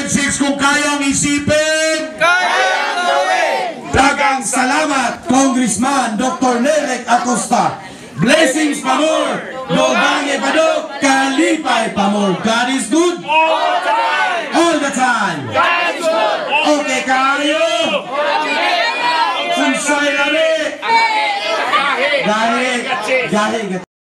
5-6 kung kayang isipin, kayang gawin. Dagang salamat, Congressman Dr. Nerek Acosta. Blessings pamor, Dobange padok, kalipay pamor. God is good All the time. all the time. God is good. Okay kayo. Sunsay lami. Gahe.